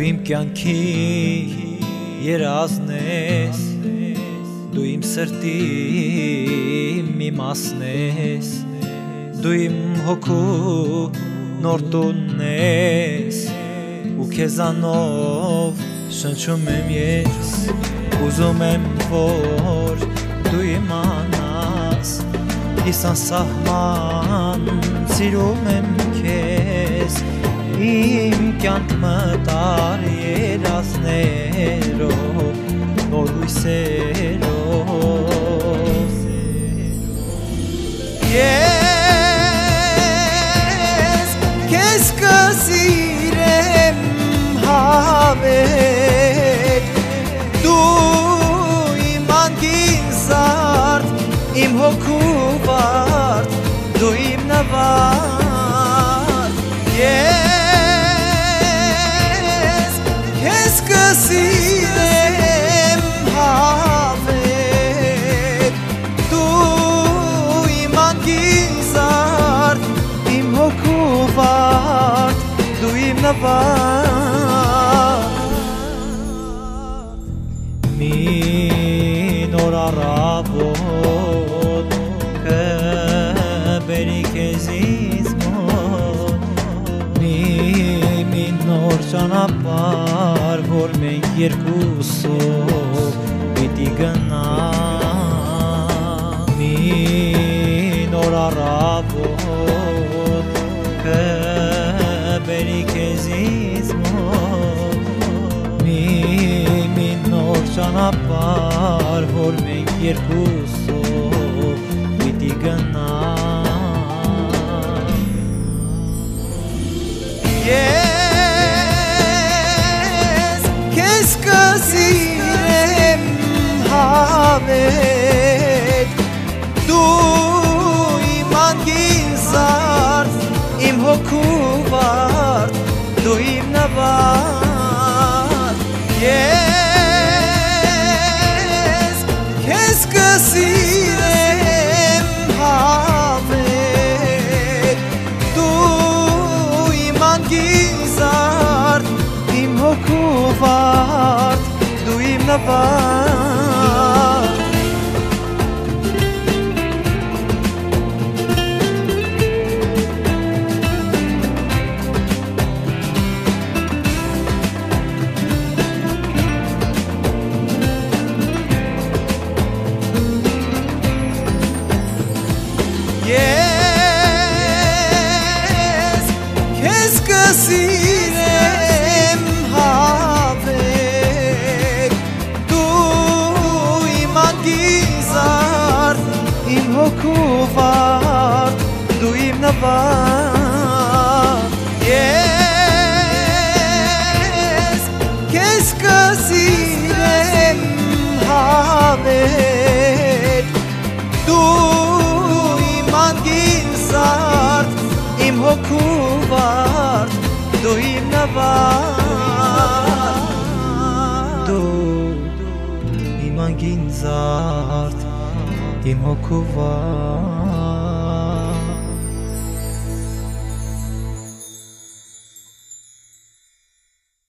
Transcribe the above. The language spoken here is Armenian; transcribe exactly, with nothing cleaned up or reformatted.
իմ կյանքի երազն ես, դու իմ սրտի մի մասն ես, դու իմ հոգու նոր տունն ես, ու քեզանով շնչում եմ ես, ուզում եմ որ դու իմանաս, ես անսահման սիրում եմ քեզ, իմ կյանք մտար երազներով, նոր հույսերով, ես քեզ կսիրեմ հավետ, դու իմ անկին զարդ, իմ հոգու վարդ, դու իմ նվարդ, ես քեզ կսիրեմ հավետ, դու իմ անկին զարդ, իմ հոգու վարդ, դու իմ նվարդ, մի նոր առավոտ կբերի քեզ ինձ մոտ, մի նոր ճանապարհ, որ մենք երկուսով պիտի գնանք, մի նոր առավոտ կբերի քեզ ինձ մոտ, մի նոր ճանապարհ, որ մենք երկուսով պիտի գնանք, ես քեզ կսիրեմ հավետ, դու իմ անկին զարդ, իմ հոգու վարդ, դու իմ նվարդ, ես քեզ կսիրեմ հավետ, դու իմ անկին զարդ, իմ հոգու վարդ, դու իմ նվարդ, ես քեզ կսիրեմ հավետ, դու իմ անկին զարդ, իմ հոգու վարդ, դու իմ նվարդ, ես քեզ կսիրեմ հավետ, դու իմ անկին զարդ, իմ հոգու վարդ, դու իմ նվարդ, դու իմ անկին զարդ, իմ հոգու վարդ